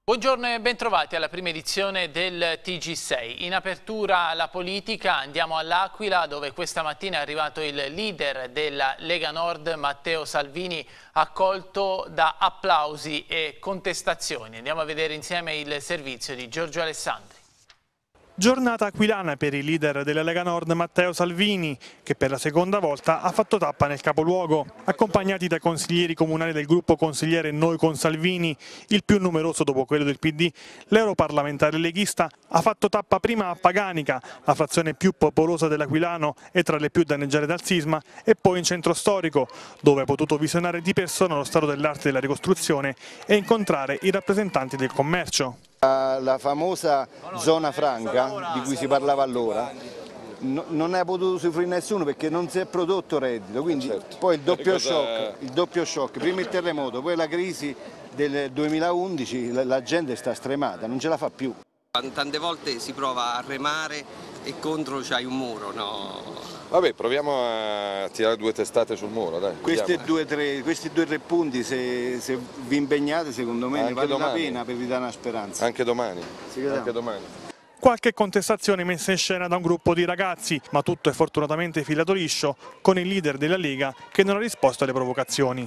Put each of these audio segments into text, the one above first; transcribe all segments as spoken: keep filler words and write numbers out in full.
Buongiorno e bentrovati alla prima edizione del T G sei. In apertura la politica, andiamo all'Aquila dove questa mattina è arrivato il leader della Lega Nord, Matteo Salvini, accolto da applausi e contestazioni. Andiamo a vedere insieme il servizio di Giorgio Alessandri. Giornata aquilana per il leader della Lega Nord Matteo Salvini, che per la seconda volta ha fatto tappa nel capoluogo. Accompagnati dai consiglieri comunali del gruppo consigliere Noi con Salvini, il più numeroso dopo quello del P D, l'europarlamentare leghista ha fatto tappa prima a Paganica, la frazione più popolosa dell'Aquilano e tra le più danneggiate dal sisma, e poi in centro storico, dove ha potuto visionare di persona lo stato dell'arte della ricostruzione e incontrare i rappresentanti del commercio. La famosa zona franca di cui si parlava allora no, non ne ha potuto usufruire nessuno perché non si è prodotto reddito, quindi certo. Poi il doppio, cosa... shock, il doppio shock, prima il terremoto, poi la crisi del duemilaundici, la, la gente sta stremata, non ce la fa più. Tante volte si prova a remare e contro c'hai un muro, no? Vabbè, proviamo a tirare due testate sul muro, dai. Questi due, tre, questi due tre punti, se, se vi impegnate, secondo me ne vale domani. La pena per vi dare una speranza. Anche domani. Anche domani. Qualche contestazione messa in scena da un gruppo di ragazzi, ma tutto è fortunatamente filato liscio, con il leader della Lega che non ha risposto alle provocazioni.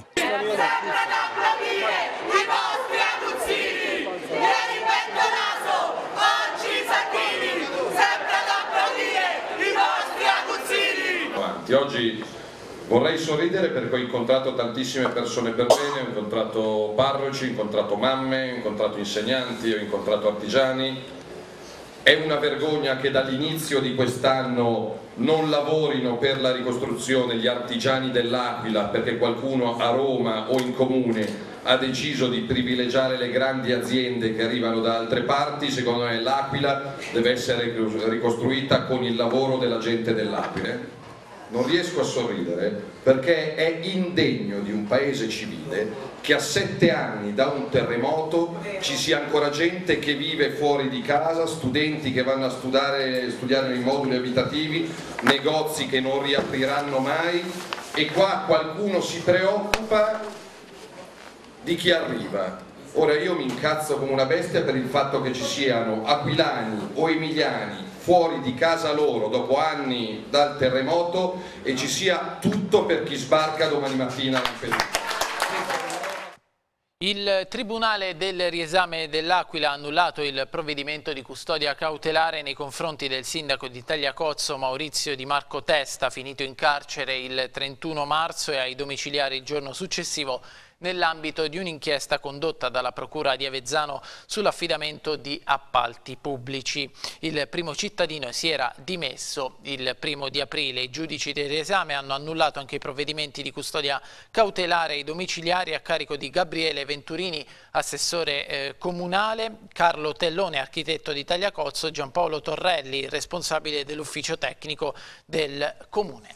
Oggi vorrei sorridere perché ho incontrato tantissime persone per bene, ho incontrato parroci, ho incontrato mamme, ho incontrato insegnanti, ho incontrato artigiani. È una vergogna che dall'inizio di quest'anno non lavorino per la ricostruzione gli artigiani dell'Aquila perché qualcuno a Roma o in comune ha deciso di privilegiare le grandi aziende che arrivano da altre parti. Secondo me l'Aquila deve essere ricostruita con il lavoro della gente dell'Aquila. Non riesco a sorridere perché è indegno di un paese civile che a sette anni da un terremoto ci sia ancora gente che vive fuori di casa, studenti che vanno a studiare, studiare nei moduli abitativi, negozi che non riapriranno mai, e qua qualcuno si preoccupa di chi arriva. Ora io mi incazzo come una bestia per il fatto che ci siano aquilani o emiliani fuori di casa loro dopo anni dal terremoto e ci sia tutto per chi sbarca domani mattina a Lampedusa. Il Tribunale del riesame dell'Aquila ha annullato il provvedimento di custodia cautelare nei confronti del sindaco di Tagliacozzo Maurizio Di Marco Testa, finito in carcere il trentuno marzo e ai domiciliari il giorno successivo, nell'ambito di un'inchiesta condotta dalla Procura di Avezzano sull'affidamento di appalti pubblici. Il primo cittadino si era dimesso il primo di aprile. I giudici del riesame hanno annullato anche i provvedimenti di custodia cautelare ai domiciliari a carico di Gabriele Venturini, assessore eh, comunale, Carlo Tellone, architetto di Tagliacozzo, Giampaolo Torrelli, responsabile dell'ufficio tecnico del comune.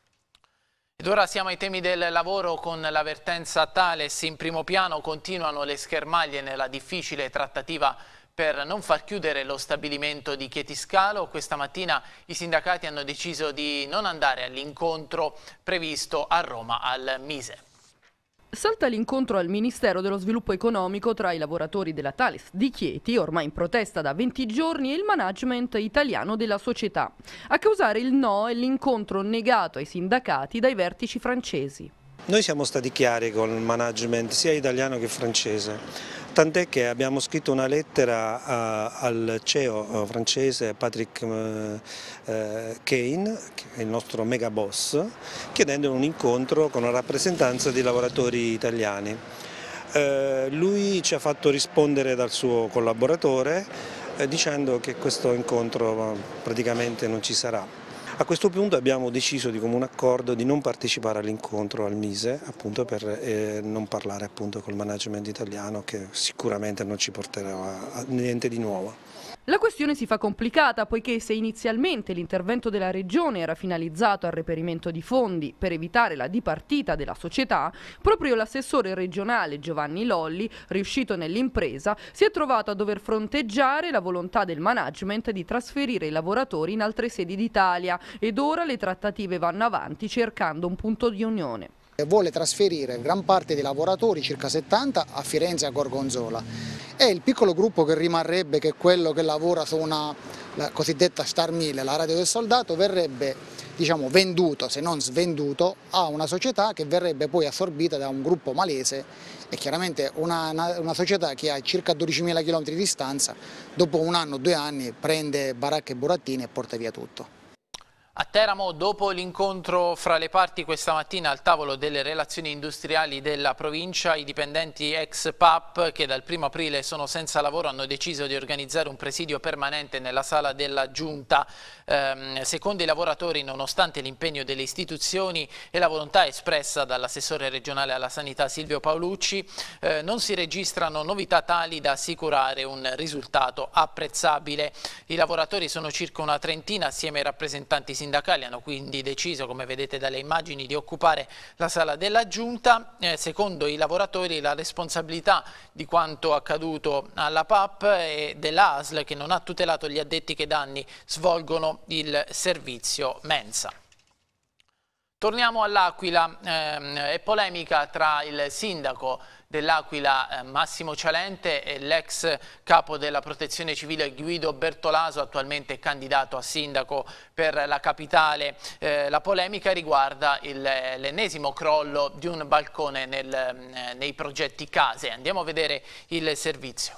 Ed ora siamo ai temi del lavoro con l'avvertenza Thales. In primo piano continuano le schermaglie nella difficile trattativa per non far chiudere lo stabilimento di Chietiscalo. Questa mattina i sindacati hanno deciso di non andare all'incontro previsto a Roma al Mise. Salta l'incontro al Ministero dello Sviluppo Economico tra i lavoratori della Thales di Chieti, ormai in protesta da venti giorni, e il management italiano della società. A causare il no è l'incontro negato ai sindacati dai vertici francesi. Noi siamo stati chiari con il management sia italiano che francese, tant'è che abbiamo scritto una lettera uh, al C E O uh, francese Patrick uh, uh, Kane, che è il nostro mega boss, chiedendo un incontro con una rappresentanza di lavoratori italiani. Uh, lui ci ha fatto rispondere dal suo collaboratore uh, dicendo che questo incontro uh, praticamente non ci sarà. A questo punto abbiamo deciso di comune accordo di non partecipare all'incontro al Mise, appunto per eh, non parlare appunto col management italiano, che sicuramente non ci porterà a niente di nuovo. La questione si fa complicata poiché se inizialmente l'intervento della Regione era finalizzato al reperimento di fondi per evitare la dipartita della società, proprio l'assessore regionale Giovanni Lolli, riuscito nell'impresa, si è trovato a dover fronteggiare la volontà del management di trasferire i lavoratori in altre sedi d'Italia ed ora le trattative vanno avanti cercando un punto di unione. Vuole trasferire gran parte dei lavoratori, circa settanta, a Firenze e a Gorgonzola, e il piccolo gruppo che rimarrebbe, che è quello che lavora su una la cosiddetta Star mille, la radio del soldato, verrebbe, diciamo, venduto, se non svenduto, a una società che verrebbe poi assorbita da un gruppo malese, e chiaramente una, una, una società che ha circa dodicimila chilometri di distanza, dopo un anno, due anni, prende baracche e burattini e porta via tutto. A Teramo, dopo l'incontro fra le parti questa mattina al tavolo delle relazioni industriali della provincia, i dipendenti ex P A P che dal primo aprile sono senza lavoro hanno deciso di organizzare un presidio permanente nella sala della Giunta. Ehm, secondo i lavoratori, nonostante l'impegno delle istituzioni e la volontà espressa dall'assessore regionale alla sanità Silvio Paolucci, eh, non si registrano novità tali da assicurare un risultato apprezzabile. I lavoratori sono circa una trentina assieme ai rappresentanti sindacali. I sindacali hanno quindi deciso, come vedete dalle immagini, di occupare la sala della Giunta. Eh, secondo i lavoratori la responsabilità di quanto accaduto alla P A P e dell'A S L, che non ha tutelato gli addetti che da anni svolgono il servizio mensa. Torniamo all'Aquila, eh, è polemica tra il sindaco dell'Aquila eh, Massimo Cialente e l'ex capo della protezione civile Guido Bertolaso, attualmente candidato a sindaco per la capitale. Eh, la polemica riguarda l'ennesimo crollo di un balcone nel, eh, nei progetti case. Andiamo a vedere il servizio.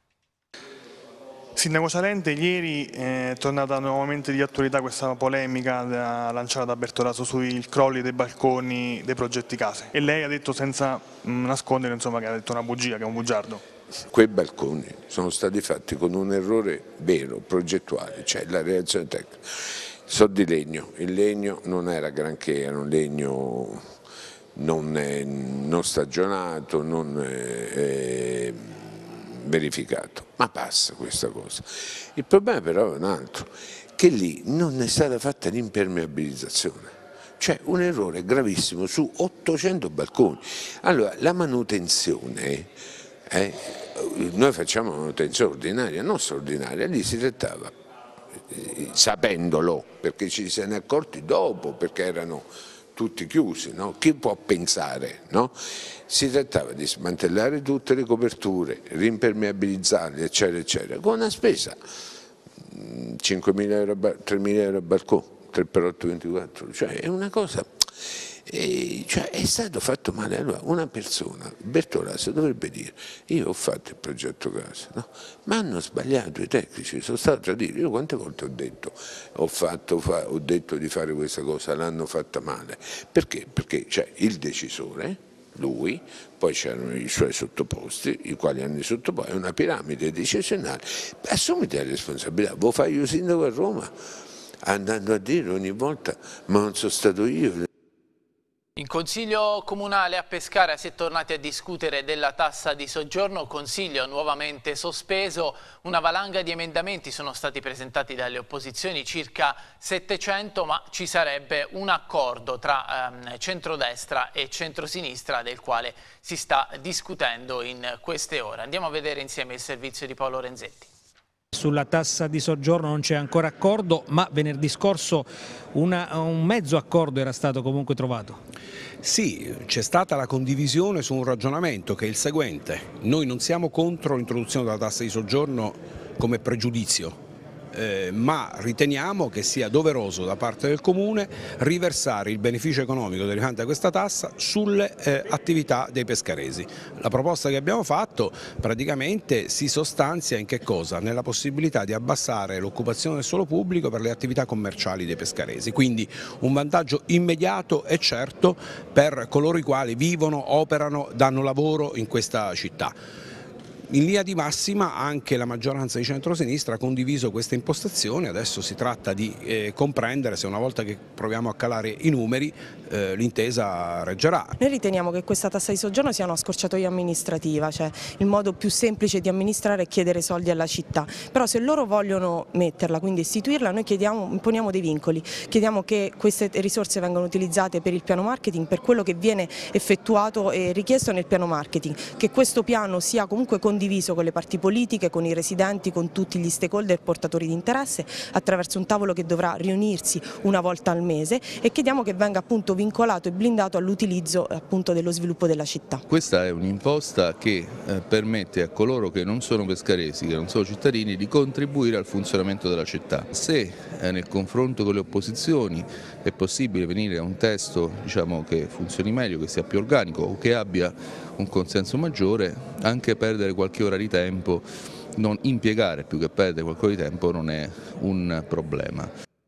Sindaco Cialente, ieri è tornata nuovamente di attualità questa polemica lanciata da Bertolaso sui crolli dei balconi dei progetti case, e lei ha detto senza nascondere, insomma, che ha detto una bugia, che è un bugiardo. Quei balconi sono stati fatti con un errore vero, progettuale, cioè la reazione tecnica. So di legno, il legno non era granché, era un legno non, è, non stagionato, non è, verificato, ma passa questa cosa. Il problema però è un altro, che lì non è stata fatta l'impermeabilizzazione, cioè un errore gravissimo su ottocento balconi. Allora la manutenzione, eh, noi facciamo manutenzione ordinaria, non straordinaria, lì si trattava, eh, sapendolo, perché ci se ne è accorti dopo, perché erano tutti chiusi, no? Chi può pensare, no? Si trattava di smantellare tutte le coperture, rimpermeabilizzarle, eccetera, eccetera, con una spesa cinquemila euro, tremila euro a balcone, tre per otto ventiquattro, cioè è una cosa, eh, cioè è stato fatto male. Allora una persona, Bertolaso, dovrebbe dire: io ho fatto il progetto casa, no? Ma hanno sbagliato i tecnici, sono stato tradito. Io quante volte ho detto, ho, fatto, fa, ho detto di fare questa cosa, l'hanno fatta male, perché? Perché c'è il decisore, lui, poi c'erano i suoi sottoposti, i quali hanno sottoposto, è una piramide decisionale. Assumiti la responsabilità. Lo fai io sindaco a Roma, andando a dire ogni volta: ma non sono stato io. In Consiglio Comunale a Pescara si è tornati a discutere della tassa di soggiorno, consiglio nuovamente sospeso. Una valanga di emendamenti sono stati presentati dalle opposizioni, circa settecento, ma ci sarebbe un accordo tra ehm, centrodestra e centrosinistra del quale si sta discutendo in queste ore. Andiamo a vedere insieme il servizio di Paolo Renzetti. Sulla tassa di soggiorno non c'è ancora accordo, ma venerdì scorso una, un mezzo accordo era stato comunque trovato. Sì, c'è stata la condivisione su un ragionamento che è il seguente: noi non siamo contro l'introduzione della tassa di soggiorno come pregiudizio, eh, ma riteniamo che sia doveroso da parte del Comune riversare il beneficio economico derivante da questa tassa sulle eh, attività dei pescaresi. La proposta che abbiamo fatto praticamente si sostanzia in che cosa? Nella possibilità di abbassare l'occupazione del suolo pubblico per le attività commerciali dei pescaresi, quindi un vantaggio immediato e certo per coloro i quali vivono, operano, danno lavoro in questa città. In linea di massima anche la maggioranza di centrosinistra ha condiviso questa impostazione, adesso si tratta di eh, comprendere se una volta che proviamo a calare i numeri eh, l'intesa reggerà. Noi riteniamo che questa tassa di soggiorno sia una scorciatoia amministrativa, cioè il modo più semplice di amministrare è chiedere soldi alla città, però se loro vogliono metterla, quindi istituirla, noi chiediamo, imponiamo dei vincoli, chiediamo che queste risorse vengano utilizzate per il piano marketing, per quello che viene effettuato e richiesto nel piano marketing, che questo piano sia comunque condiviso condiviso con le parti politiche, con i residenti, con tutti gli stakeholder portatori di interesse, attraverso un tavolo che dovrà riunirsi una volta al mese, e chiediamo che venga appunto vincolato e blindato all'utilizzo appunto dello sviluppo della città. Questa è un'imposta che eh, permette a coloro che non sono pescaresi, che non sono cittadini, di contribuire al funzionamento della città. Se eh, nel confronto con le opposizioni è possibile venire a un testo, diciamo, che funzioni meglio, che sia più organico o che abbia un consenso maggiore, anche perdere qualche ora di tempo, non impiegare più che perdere qualche ora di tempo, non è un problema.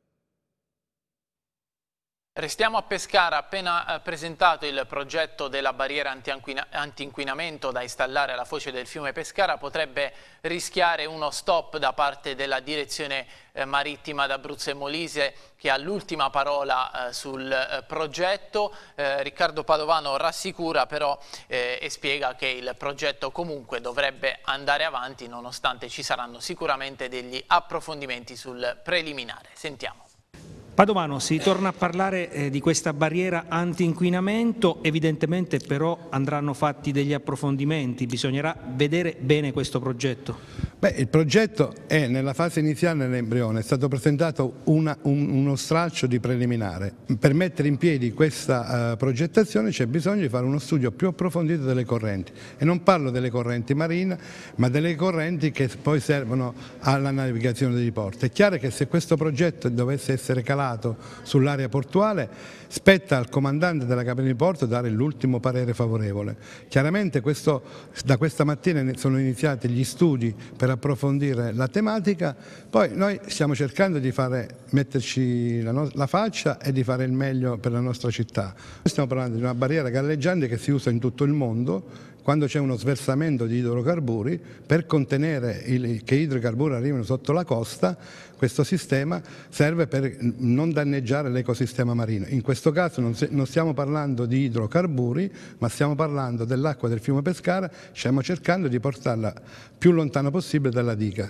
Restiamo a Pescara. Appena presentato il progetto della barriera anti-inquinamento da installare alla foce del fiume Pescara, potrebbe rischiare uno stop da parte della direzione marittima d'Abruzzo e Molise, che ha l'ultima parola sul progetto. Riccardo Padovano rassicura però eh, e spiega che il progetto comunque dovrebbe andare avanti, nonostante ci saranno sicuramente degli approfondimenti sul preliminare. Sentiamo. Padovano, si torna a parlare eh, di questa barriera anti-inquinamento, evidentemente però andranno fatti degli approfondimenti, bisognerà vedere bene questo progetto. Beh, il progetto è nella fase iniziale, nell'embrione, è stato presentato una, un, uno stralcio di preliminare. Per mettere in piedi questa uh, progettazione c'è bisogno di fare uno studio più approfondito delle correnti, e non parlo delle correnti marine, ma delle correnti che poi servono alla navigazione dei porti. È chiaro che se questo progetto dovesse essere calato sull'area portuale, spetta al comandante della Capitania di Porto dare l'ultimo parere favorevole. Chiaramente questo, da questa mattina sono iniziati gli studi per approfondire la tematica, poi noi stiamo cercando di fare, metterci la, no, la faccia e di fare il meglio per la nostra città. Stiamo parlando di una barriera galleggiante che si usa in tutto il mondo quando c'è uno sversamento di idrocarburi per contenere il, che i idrocarburi arrivino sotto la costa. Questo sistema serve per non danneggiare l'ecosistema marino. In questo caso non, se, non stiamo parlando di idrocarburi, ma stiamo parlando dell'acqua del fiume Pescara, stiamo cercando di portarla più lontano possibile dalla diga.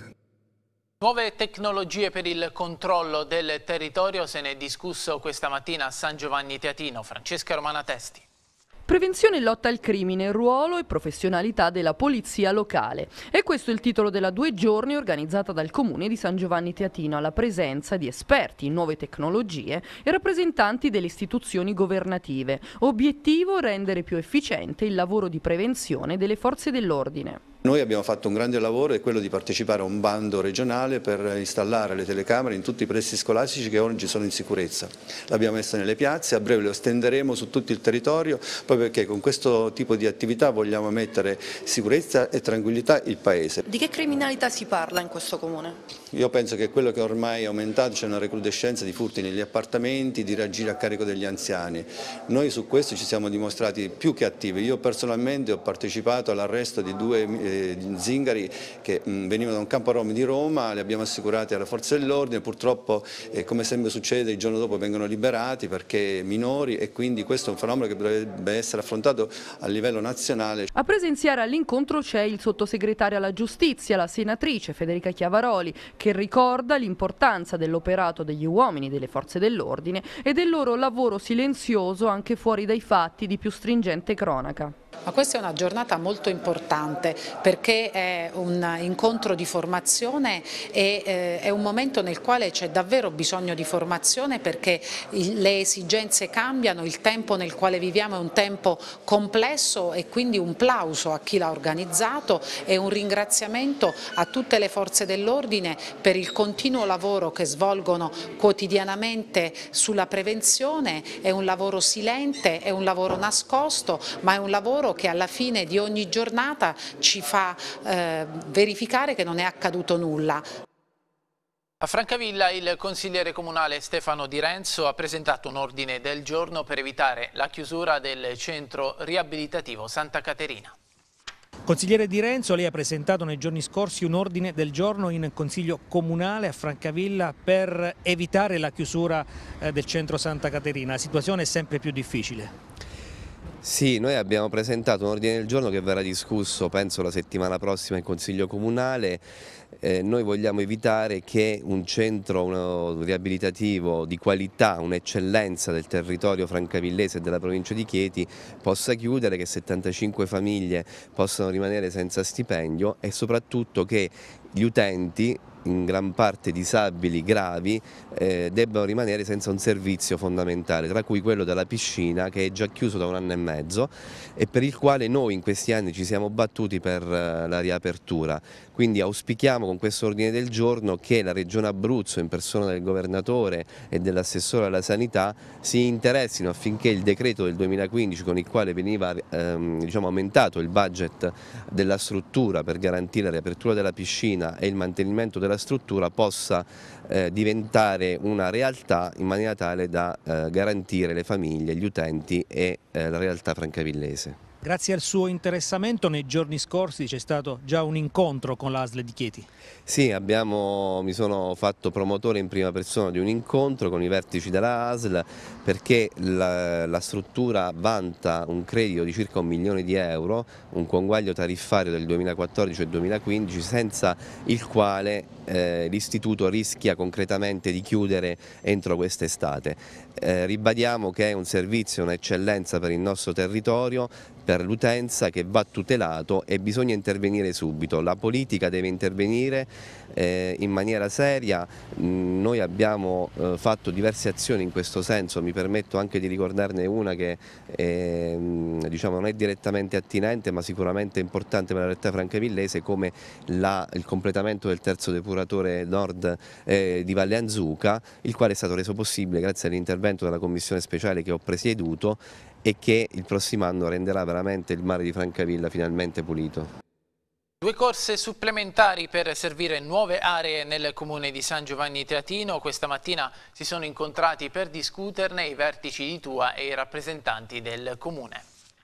Nuove tecnologie per il controllo del territorio, se ne è discusso questa mattina a San Giovanni Teatino. Francesca Romana Testi. Prevenzione e lotta al crimine, ruolo e professionalità della polizia locale. E questo è il titolo della due giorni organizzata dal Comune di San Giovanni Teatino, alla presenza di esperti in nuove tecnologie e rappresentanti delle istituzioni governative. Obiettivo: rendere più efficiente il lavoro di prevenzione delle forze dell'ordine. Noi abbiamo fatto un grande lavoro, è quello di partecipare a un bando regionale per installare le telecamere in tutti i pressi scolastici che oggi sono in sicurezza. L'abbiamo messa nelle piazze, a breve lo estenderemo su tutto il territorio, proprio perché con questo tipo di attività vogliamo mettere sicurezza e tranquillità il Paese. Di che criminalità si parla in questo comune? Io penso che quello che ormai è aumentato, c'è una recrudescenza di furti negli appartamenti, di raggiri a carico degli anziani. Noi su questo ci siamo dimostrati più che attivi. Io personalmente ho partecipato all'arresto di due eh, zingari che mh, venivano da un campo rom di Roma, li abbiamo assicurati alle forze dell'ordine, purtroppo eh, come sempre succede il giorno dopo vengono liberati perché minori, e quindi questo è un fenomeno che dovrebbe essere affrontato a livello nazionale. A presenziare all'incontro c'è il sottosegretario alla giustizia, la senatrice Federica Chiavaroli, che ricorda l'importanza dell'operato degli uomini delle forze dell'ordine e del loro lavoro silenzioso anche fuori dai fatti di più stringente cronaca. Ma questa è una giornata molto importante perché è un incontro di formazione e eh, è un momento nel quale c'è davvero bisogno di formazione, perché il, le esigenze cambiano, il tempo nel quale viviamo è un tempo complesso, e quindi un plauso a chi l'ha organizzato e un ringraziamento a tutte le forze dell'ordine per il continuo lavoro che svolgono quotidianamente sulla prevenzione. È un lavoro silente, è un lavoro nascosto, ma è un lavoro che alla fine di ogni giornata ci fa eh, verificare che non è accaduto nulla. A Francavilla il consigliere comunale Stefano Di Renzo ha presentato un ordine del giorno per evitare la chiusura del centro riabilitativo Santa Caterina. Consigliere Di Renzo, lei ha presentato nei giorni scorsi un ordine del giorno in Consiglio Comunale a Francavilla per evitare la chiusura eh, del centro Santa Caterina. La situazione è sempre più difficile. Sì, noi abbiamo presentato un ordine del giorno che verrà discusso, penso, la settimana prossima in Consiglio Comunale. Eh, noi vogliamo evitare che un centro uno, riabilitativo di qualità, un'eccellenza del territorio francavillese e della provincia di Chieti possa chiudere, che settantacinque famiglie possano rimanere senza stipendio e soprattutto che gli utenti, in gran parte disabili gravi, eh, debbano rimanere senza un servizio fondamentale, tra cui quello della piscina, che è già chiuso da un anno e mezzo e per il quale noi in questi anni ci siamo battuti per eh, la riapertura. Quindi auspichiamo con questo ordine del giorno che la Regione Abruzzo, in persona del Governatore e dell'assessore alla Sanità, si interessino affinché il decreto del duemilaquindici, con il quale veniva ehm, diciamo, aumentato il budget della struttura per garantire la riapertura della piscina e il mantenimento della struttura, possa eh, diventare una realtà in maniera tale da eh, garantire le famiglie, gli utenti e eh, la realtà francavillese. Grazie al suo interessamento nei giorni scorsi c'è stato già un incontro con l'A S L di Chieti. Sì, abbiamo, mi sono fatto promotore in prima persona di un incontro con i vertici della A S L perché la, la struttura vanta un credito di circa un milione di euro, un conguaglio tariffario del duemilaquattordici e duemilaquindici, senza il quale eh, l'istituto rischia concretamente di chiudere entro quest'estate. Eh, ribadiamo che è un servizio, un'eccellenza per il nostro territorio, per l'utenza, che va tutelato e bisogna intervenire subito. La politica deve intervenire eh, in maniera seria. Noi abbiamo eh, fatto diverse azioni in questo senso, mi permetto anche di ricordarne una che eh, diciamo, non è direttamente attinente ma sicuramente importante per la realtà francavillese, come la, il completamento del terzo depuratore nord eh, di Valle Anzuca, il quale è stato reso possibile grazie all'intervento della commissione speciale che ho presieduto e che il prossimo anno renderà veramente il mare di Francavilla finalmente pulito. Due corse supplementari per servire nuove aree nel comune di San Giovanni Teatino. Questa mattina si sono incontrati per discuterne i vertici di Tua e i rappresentanti del comune.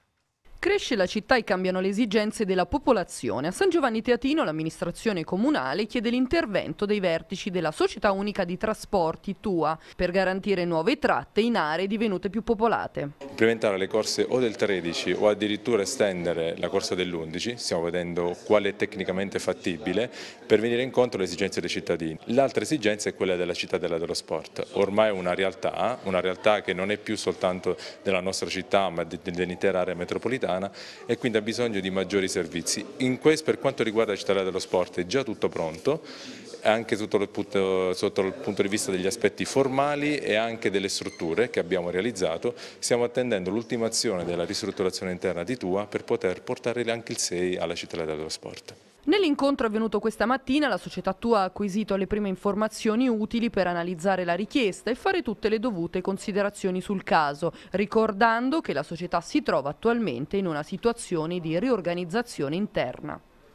Cresce la città e cambiano le esigenze della popolazione. A San Giovanni Teatino l'amministrazione comunale chiede l'intervento dei vertici della Società Unica di Trasporti Tua per garantire nuove tratte in aree divenute più popolate. Implementare le corse o del tredici o addirittura estendere la corsa dell'undici, stiamo vedendo quale è tecnicamente fattibile, per venire incontro alle esigenze dei cittadini. L'altra esigenza è quella della cittadella dello sport. Ormai è una realtà, una realtà che non è più soltanto della nostra città ma dell'intera area metropolitana, e quindi ha bisogno di maggiori servizi. In questo, per quanto riguarda la città dello sport, è già tutto pronto, anche sotto il, punto, sotto il punto di vista degli aspetti formali e anche delle strutture che abbiamo realizzato. Stiamo attendendo l'ultimazione della ristrutturazione interna di Tua per poter portare anche il sei alla città dello sport. Nell'incontro avvenuto questa mattina la società Tua ha acquisito le prime informazioni utili per analizzare la richiesta e fare tutte le dovute considerazioni sul caso, ricordando che la società si trova attualmente in una situazione di riorganizzazione interna.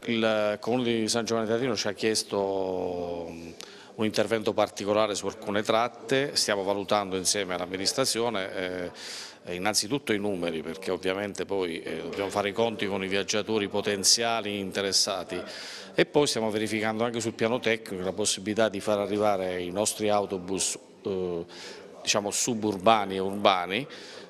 Il Comune di San Giovanni Teatino ci ha chiesto un intervento particolare su alcune tratte, stiamo valutando insieme all'amministrazione eh, innanzitutto i numeri, perché ovviamente poi eh, dobbiamo fare i conti con i viaggiatori potenziali interessati, e poi stiamo verificando anche sul piano tecnico la possibilità di far arrivare i nostri autobus eh, diciamo suburbani e urbani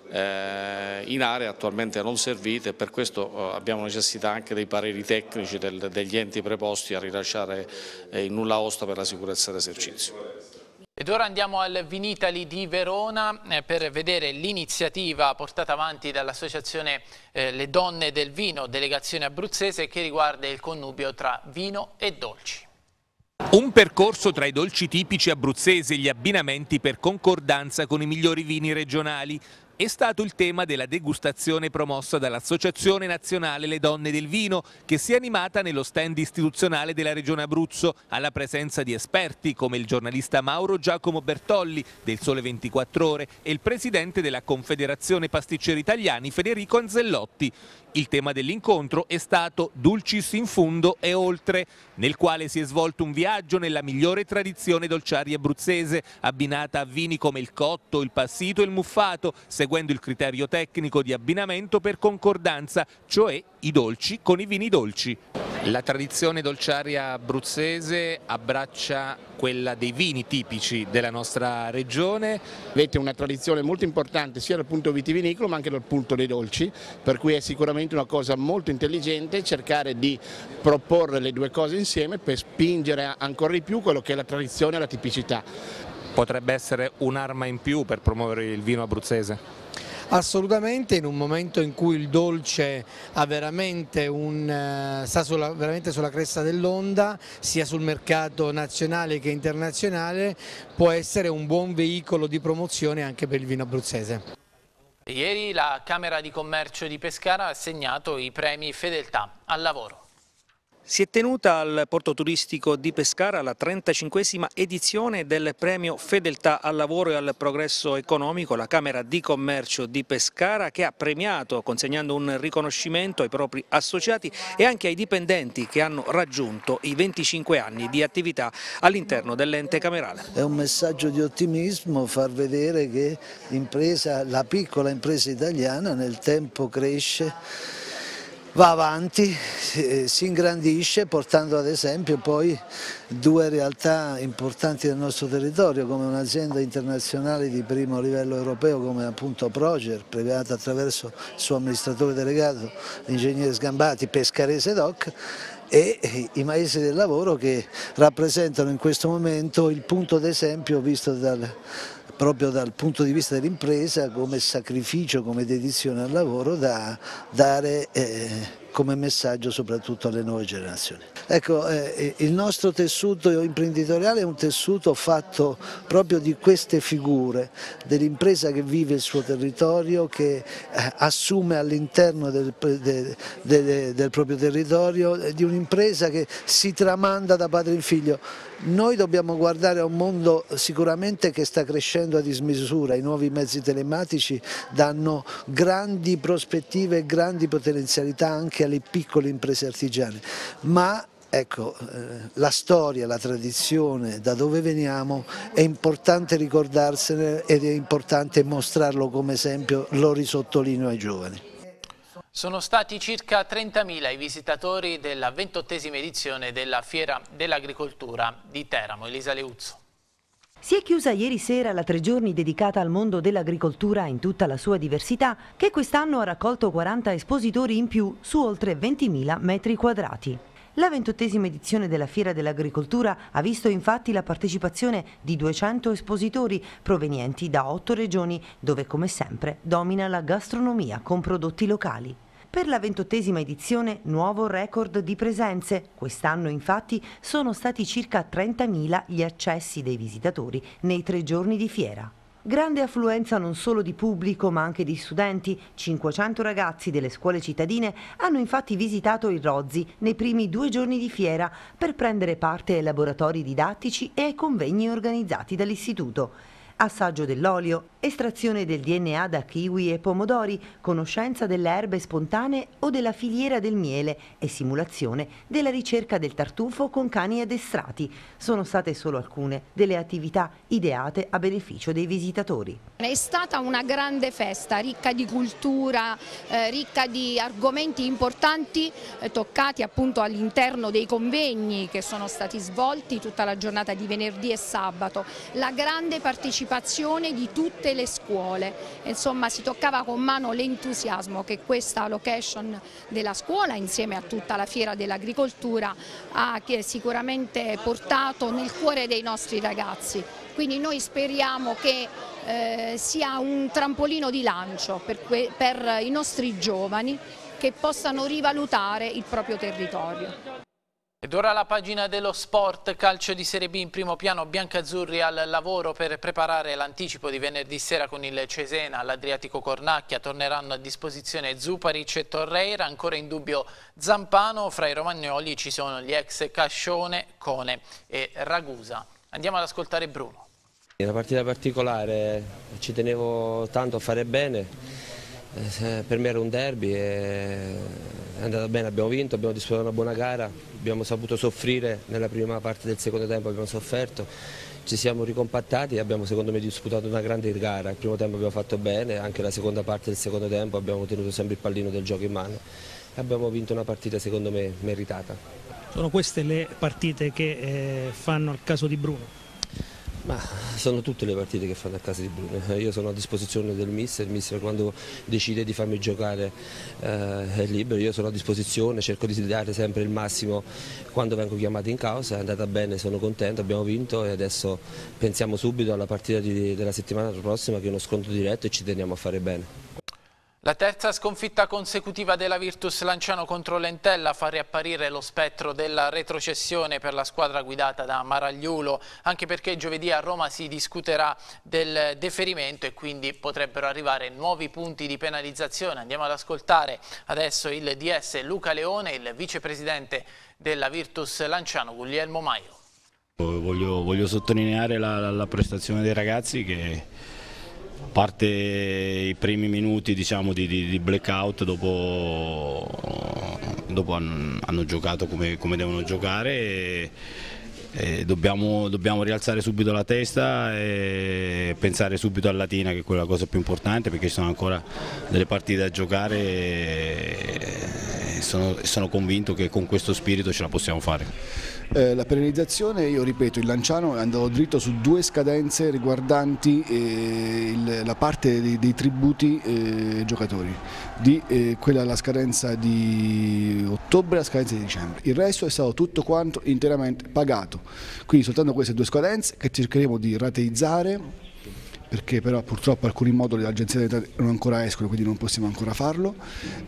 eh, in aree attualmente non servite, e per questo eh, abbiamo necessità anche dei pareri tecnici del, degli enti preposti a rilasciare eh, il nulla osta per la sicurezza dell'esercizio. Ed ora andiamo al Vinitali di Verona eh, per vedere l'iniziativa portata avanti dall'associazione eh, Le Donne del Vino, delegazione abruzzese, che riguarda il connubio tra vino e dolci. Un percorso tra i dolci tipici abruzzesi e gli abbinamenti per concordanza con i migliori vini regionali. È stato il tema della degustazione promossa dall'Associazione Nazionale Le Donne del Vino, che si è animata nello stand istituzionale della Regione Abruzzo, alla presenza di esperti come il giornalista Mauro Giacomo Bertolli del Sole ventiquattro Ore e il presidente della Confederazione Pasticceri Italiani Federico Anzellotti. Il tema dell'incontro è stato Dulcis in fundo e oltre, nel quale si è svolto un viaggio nella migliore tradizione dolciaria abruzzese, abbinata a vini come il cotto, il passito e il muffato, seguendo il criterio tecnico di abbinamento per concordanza, cioè i dolci con i vini dolci. La tradizione dolciaria abruzzese abbraccia quella dei vini tipici della nostra regione. Avete una tradizione molto importante sia dal punto vitivinicolo ma anche dal punto dei dolci, per cui è sicuramente una cosa molto intelligente cercare di proporre le due cose insieme per spingere ancora di più quello che è la tradizione e la tipicità. Potrebbe essere un'arma in più per promuovere il vino abruzzese? Assolutamente, in un momento in cui il dolce ha veramente un, sta sulla, veramente sulla cresta dell'onda, sia sul mercato nazionale che internazionale, può essere un buon veicolo di promozione anche per il vino abruzzese. Ieri la Camera di Commercio di Pescara ha assegnato i premi Fedeltà al lavoro. Si è tenuta al porto turistico di Pescara la trentacinquesima edizione del premio Fedeltà al lavoro e al progresso economico, la Camera di Commercio di Pescara, che ha premiato consegnando un riconoscimento ai propri associati e anche ai dipendenti che hanno raggiunto i venticinque anni di attività all'interno dell'ente camerale. È un messaggio di ottimismo far vedere che l'impresa, la piccola impresa italiana nel tempo cresce, va avanti, si ingrandisce, portando ad esempio poi due realtà importanti del nostro territorio, come un'azienda internazionale di primo livello europeo come appunto Proger, premiata attraverso il suo amministratore delegato, l'ingegnere Sgambati, pescarese doc, e i maestri del lavoro che rappresentano in questo momento il punto d'esempio visto dal proprio dal punto di vista dell'impresa come sacrificio, come dedizione al lavoro da dare eh, come messaggio soprattutto alle nuove generazioni. Ecco, eh, il nostro tessuto imprenditoriale è un tessuto fatto proprio di queste figure, dell'impresa che vive il suo territorio, che eh, assume all'interno del, de, de, de, del proprio territorio, di un'impresa che si tramanda da padre in figlio. Noi dobbiamo guardare a un mondo sicuramente che sta crescendo a dismisura, i nuovi mezzi telematici danno grandi prospettive e grandi potenzialità anche alle piccole imprese artigiane, ma ecco, eh, la storia, la tradizione, da dove veniamo, è importante ricordarsene ed è importante mostrarlo come esempio, lo risottolineo ai giovani. Sono stati circa trentamila i visitatori della ventottesima edizione della Fiera dell'Agricoltura di Teramo. Elisa Leuzzo. Si è chiusa ieri sera la tre giorni dedicata al mondo dell'agricoltura in tutta la sua diversità, che quest'anno ha raccolto quaranta espositori in più su oltre ventimila metri quadrati. La ventottesima edizione della Fiera dell'Agricoltura ha visto infatti la partecipazione di duecento espositori provenienti da otto regioni, dove come sempre domina la gastronomia con prodotti locali. Per la ventottesima edizione nuovo record di presenze. Quest'anno infatti sono stati circa trentamila gli accessi dei visitatori nei tre giorni di fiera. Grande affluenza non solo di pubblico ma anche di studenti. cinquecento ragazzi delle scuole cittadine hanno infatti visitato il Rozzi nei primi due giorni di fiera per prendere parte ai laboratori didattici e ai convegni organizzati dall'istituto. Assaggio dell'olio, estrazione del D N A da kiwi e pomodori, conoscenza delle erbe spontanee o della filiera del miele e simulazione della ricerca del tartufo con cani addestrati sono state solo alcune delle attività ideate a beneficio dei visitatori. È stata una grande festa, ricca di cultura, eh, ricca di argomenti importanti eh, toccati appunto all'interno dei convegni che sono stati svolti tutta la giornata di venerdì e sabato. La grande partecipazione di tutte le scuole, insomma si toccava con mano l'entusiasmo che questa location della scuola insieme a tutta la Fiera dell'Agricoltura ha sicuramente portato nel cuore dei nostri ragazzi. Quindi noi speriamo che eh, sia un trampolino di lancio per, per i nostri giovani che possano rivalutare il proprio territorio. Ed ora la pagina dello sport, calcio di Serie B in primo piano, biancazzurri al lavoro per preparare l'anticipo di venerdì sera con il Cesena all'Adriatico Cornacchia. Torneranno a disposizione Zuparic e Torreira, ancora in dubbio Zampano, fra i romagnoli ci sono gli ex Cascione, Cone e Ragusa. Andiamo ad ascoltare Bruno. Una partita particolare, ci tenevo tanto a fare bene, per me era un derby e è andata bene, abbiamo vinto, abbiamo disputato una buona gara, abbiamo saputo soffrire nella prima parte del secondo tempo, abbiamo sofferto, ci siamo ricompattati e abbiamo secondo me disputato una grande gara. Il primo tempo abbiamo fatto bene, anche la seconda parte del secondo tempo abbiamo tenuto sempre il pallino del gioco in mano e abbiamo vinto una partita secondo me meritata. Sono queste le partite che eh, fanno al caso di Bruno? Ma sono tutte le partite che fanno a casa di Bruno. Io sono a disposizione del mister, il mister quando decide di farmi giocare eh, è libero, io sono a disposizione, cerco di dare sempre il massimo quando vengo chiamato in causa, è andata bene, sono contento, abbiamo vinto e adesso pensiamo subito alla partita di, della settimana prossima che è uno scontro diretto e ci teniamo a fare bene. La terza sconfitta consecutiva della Virtus Lanciano contro l'Entella fa riapparire lo spettro della retrocessione per la squadra guidata da Maragliulo, anche perché giovedì a Roma si discuterà del deferimento e quindi potrebbero arrivare nuovi punti di penalizzazione. Andiamo ad ascoltare adesso il D S Luca Leone, il vicepresidente della Virtus Lanciano Guglielmo Maio. Voglio, voglio sottolineare la, la, la prestazione dei ragazzi che a parte i primi minuti diciamo, di, di, di blackout, dopo, dopo hanno, hanno giocato come, come devono giocare e, e dobbiamo, dobbiamo rialzare subito la testa e pensare subito al Latina, che è quella cosa più importante, perché ci sono ancora delle partite da giocare e sono, sono convinto che con questo spirito ce la possiamo fare. Eh, la penalizzazione, io ripeto, il Lanciano è andato dritto su due scadenze riguardanti eh, il, la parte dei, dei tributi eh, giocatori, di eh, quella la scadenza di ottobre e la scadenza di dicembre. Il resto è stato tutto quanto interamente pagato, quindi soltanto queste due scadenze che cercheremo di rateizzare, perché però purtroppo alcuni moduli dell'Agenzia delle Entrate non ancora escono, quindi non possiamo ancora farlo.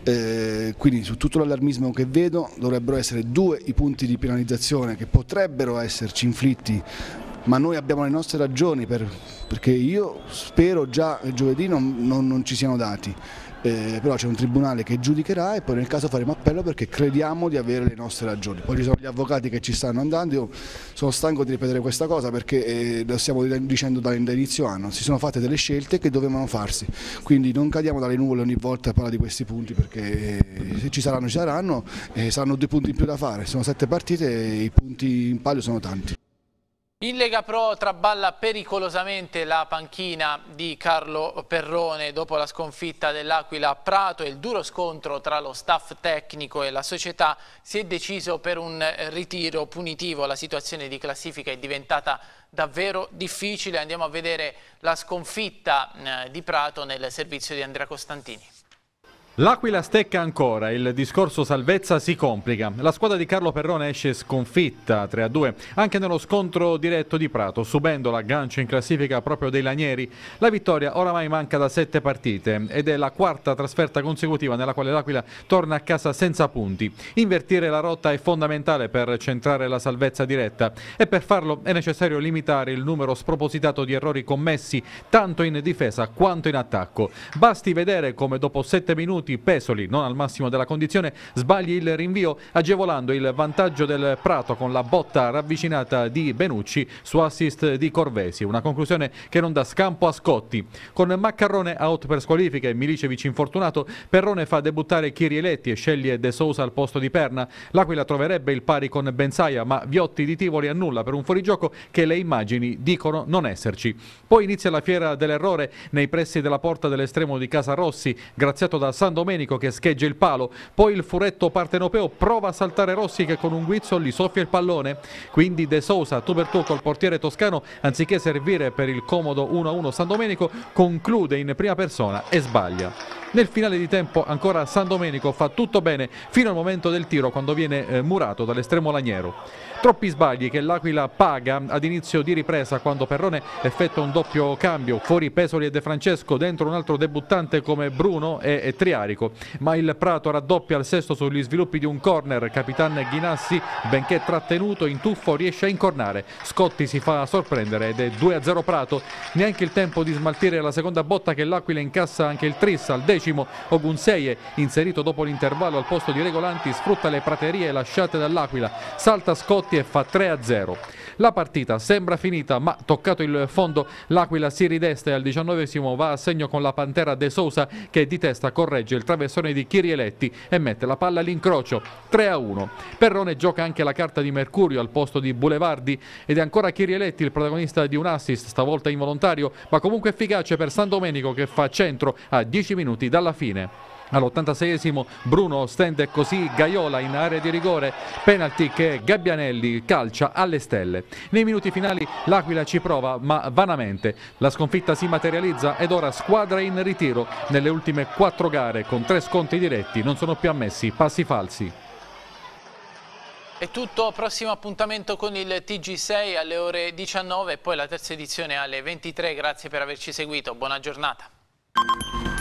Eh, quindi su tutto l'allarmismo che vedo dovrebbero essere due i punti di penalizzazione che potrebbero esserci inflitti, ma noi abbiamo le nostre ragioni per, perché io spero già giovedì non, non, non ci siano dati. Eh, però c'è un tribunale che giudicherà e poi nel caso faremo appello perché crediamo di avere le nostre ragioni. Poi ci sono gli avvocati che ci stanno andando, io sono stanco di ripetere questa cosa perché eh, lo stiamo dicendo dall'inizio anno, si sono fatte delle scelte che dovevano farsi, quindi non cadiamo dalle nuvole ogni volta a parlare di questi punti, perché eh, se ci saranno ci saranno, eh, saranno due punti in più da fare, sono sette partite e i punti in palio sono tanti. In Lega Pro traballa pericolosamente la panchina di Carlo Perrone dopo la sconfitta dell'Aquila a Prato e il duro scontro tra lo staff tecnico e la società. Si è deciso per un ritiro punitivo, la situazione di classifica è diventata davvero difficile. Andiamo a vedere la sconfitta di Prato nel servizio di Andrea Costantini. L'Aquila stecca ancora, il discorso salvezza si complica. La squadra di Carlo Perrone esce sconfitta tre a due anche nello scontro diretto di Prato, subendo l'aggancio in classifica proprio dei Lanieri. La vittoria oramai manca da sette partite ed è la quarta trasferta consecutiva nella quale l'Aquila torna a casa senza punti. Invertire la rotta è fondamentale per centrare la salvezza diretta e per farlo è necessario limitare il numero spropositato di errori commessi tanto in difesa quanto in attacco. Basti vedere come dopo sette minuti Pesoli, non al massimo della condizione, sbagli il rinvio agevolando il vantaggio del Prato con la botta ravvicinata di Benucci su assist di Corvesi. Una conclusione che non dà scampo a Scotti. Con Maccarrone out per squalifica e Milicevic infortunato, Perrone fa debuttare Chirieletti e sceglie De Sousa al posto di Perna. L'Aquila troverebbe il pari con Bensaia, ma Viotti di Tivoli annulla per un fuorigioco che le immagini dicono non esserci. Poi inizia la fiera dell'errore nei pressi della porta dell'estremo di Casa Rossi, graziato da San Domenico che scheggia il palo, poi il furetto partenopeo prova a saltare Rossi che con un guizzo gli soffia il pallone, quindi De Sousa tu per tu col portiere toscano, anziché servire per il comodo uno a uno San Domenico, conclude in prima persona e sbaglia. Nel finale di tempo ancora San Domenico fa tutto bene fino al momento del tiro, quando viene eh, murato dall'estremo laniero. Troppi sbagli che l'Aquila paga ad inizio di ripresa, quando Perrone effettua un doppio cambio, fuori Pesoli e De Francesco, dentro un altro debuttante come Bruno e, e Triarico, ma il Prato raddoppia al sesto sugli sviluppi di un corner. Capitan Ghinassi, benché trattenuto in tuffo, riesce a incornare. Scotti si fa sorprendere ed è due a zero Prato. Neanche il tempo di smaltire la seconda botta che l'Aquila incassa anche il tris al decimo. Ogunseie, inserito dopo l'intervallo al posto di Regolanti, sfrutta le praterie lasciate dall'Aquila, salta Scotti e fa tre a zero. La partita sembra finita, ma toccato il fondo l'Aquila si ridesta e al diciannovesimo va a segno con la Pantera De Sousa che di testa corregge il traversone di Chirieletti e mette la palla all'incrocio. tre a uno. Perrone gioca anche la carta di Mercurio al posto di Boulevardi ed è ancora Chirieletti il protagonista di un assist, stavolta involontario, ma comunque efficace per San Domenico che fa centro a dieci minuti dalla fine. All'ottantaseiesimo Bruno stende così Gaiola in area di rigore, penalty che Gabbianelli calcia alle stelle. Nei minuti finali l'Aquila ci prova ma vanamente, la sconfitta si materializza ed ora squadra in ritiro. Nelle ultime quattro gare con tre scontri diretti non sono più ammessi passi falsi. È tutto, prossimo appuntamento con il T G sei alle ore diciannove e poi la terza edizione alle ventitré. Grazie per averci seguito, buona giornata.